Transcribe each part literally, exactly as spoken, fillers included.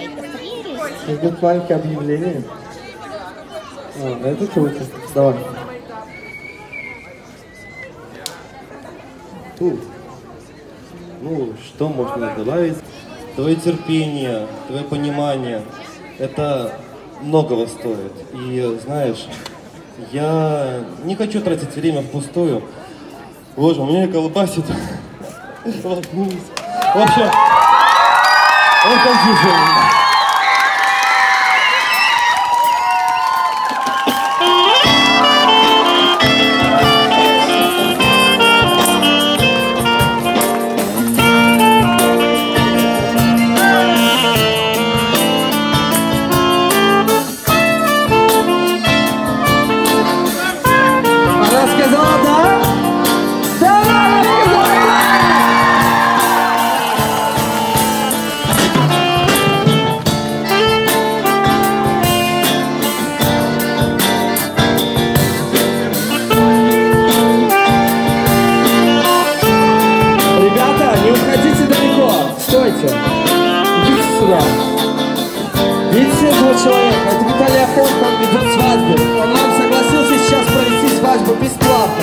Тут маленькое объявление. А, это круто. Давай. Тут. Ну, что можно добавить? Твое терпение, твое понимание, это многого стоит. И знаешь, я не хочу тратить время впустую. Боже, у меня колбасит. В общем, вот так движение. Идите сюда. Видите этого человека? Это Виталий Афонов, он ведет свадьбу. Он нам согласился сейчас провести свадьбу бесплатно.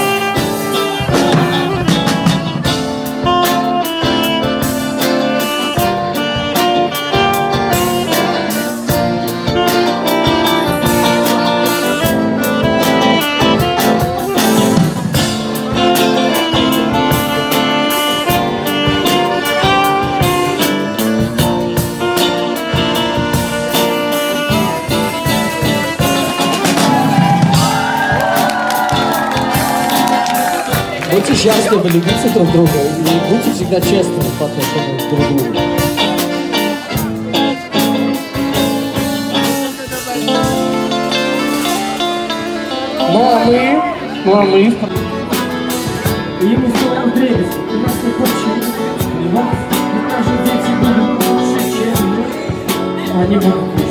Будьте счастливы, любите друг друга и будьте всегда честными по отношению друг к другу. Ну а мы, ну а мы, и мы сделаем древеску, у нас не хочет, и вас, и наши дети будут лучше, чем мы, они будут.